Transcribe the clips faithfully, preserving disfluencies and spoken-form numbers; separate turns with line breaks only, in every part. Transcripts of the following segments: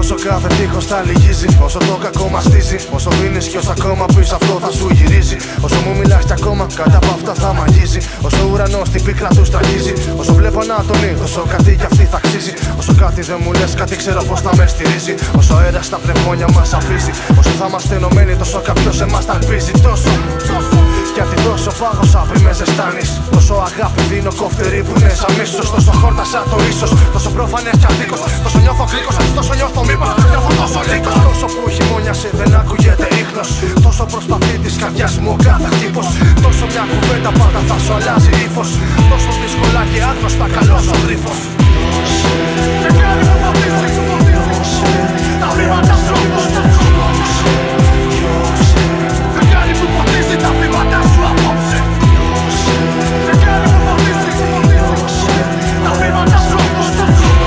Όσο κάθε τείχος θα λυγίζει, όσο το κακό μαστίζει, όσο δίνεις κι όσο ακόμα πίσω αυτό θα σου γυρίζει. Όσο μου μιλάς κι ακόμα κάτω από αυτά θα μ' αγγίζει. Όσο ο ουρανός την πίκρα του στραγγίζει. Όσο βλέπω ανάτομη, τόσο κάτι κι αυτή θα αξίζει. Όσο κάτι δεν μου λες, κάτι ξέρω πως θα με στηρίζει. Όσο αέρας στα πνευμόνια μας αφήσει. Όσο θα είμαστε ενωμένοι, τόσο κάποιος εμάς θα ελπίζει. Τόσο, γιατί τόσο πάγωσα πριν με ζεστάνεις. Τόσο αγάπη δίνω κοφτερή που είναι σαν μίσος. Τόσο χόρτασα το ίσως, τόσο πρόφανες κι αδίκως. Τόσο νιώθω γλύκος, τόσο νιώθω μήπως. Νιώθω τόσο λύκος. Τόσο που χειμώνιασε δεν ακούγεται ίχνος. Τόσο προσπαθεί της καρδιάς μου ο κάθε χτύπος. Τόσο μια κουβέντα πάντα θα σου αλλάζει ύφος. Τόσο δύσκολα και άγνωστα καλός ο γρίφος. Και κάνει μου θα πεις, τα βήματα σου απόψε. Και κάνει μου φωτίζει τα βήματα σου απόψε. Και κάνει μου φωτίζει τα βήματα σου απόψε.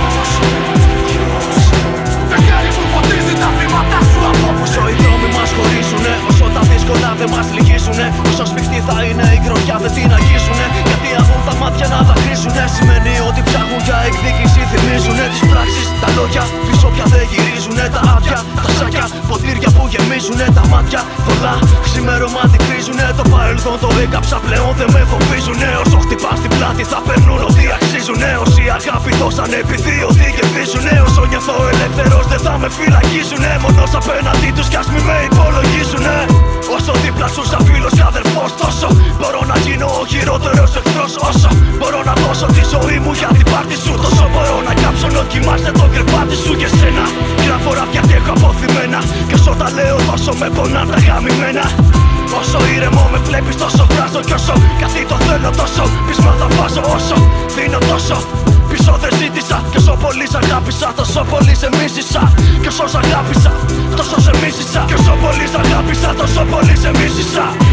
Και κάνει μου φωτίζει τα βήματα σου απόψε. Όσο οι δρόμοι μας χωρίζουνε, όσο τα δύσκολα δεν μας λυγίζουνε, όσο σφιχτή θα είναι η γρονιά δεν την αγγίζουνε. Γιατί έχουν τα μάτια να δακρύζουνε, σημαίνει ότι ψάχνουν για εκδίκηση. Θυμίζουνε τις πράξεις, τα λόγια πίσω πια δεν γυρίζουνε. Τα άδεια, τα σάκια, ποτήρια που γεμίζουνε. Τα μάτια θολά, ξημέρωμα αντικρίζουνε. Το παρελθόν το έκαψα πλέον δεν με φοβίζουνε. Όσο χτυπάς την πλάτη θα παίρνουν ό,τι αξίζουνε. Όσοι αγάπη δώσανε επειδή ότι κερδίζουνε. Όσο νιώθω ελεύθερος δεν θα με φυλακίζουνε. Μόνος απέναντί τους κι ας μη με υπολογίζουνε. Όσο δίπλα σου σαν φίλος κι αδερφός, τόσο μπορώ να γίνω ο χειρότερος εχθρός. Όσο μπορώ να δώσω τη ζωή μου για την πάρτι σου, τόσο μπορώ να κάψω να κοιμάσαι το κρεβάτι σου και σένα. Γράφω ράπια τι έχω αποθυμένα, και όσο τα λέω τόσο με πονά τα γαμημένα. Όσο ήρεμο με βλέπεις τόσο βράζω, κι όσο κάτι το θέλω τόσο πείσμα θα βάζω. Όσο δίνω τόσο πίσω δεν ζήτησα, κι όσο πολύ σ' αγάπησα τόσο πολύ σε μίσησα. Κι όσο σ' αγάπησα τόσο σε μίσησα. Κι όσο πολύ σ' αγάπησα τόσο πολύ σε μίσησα.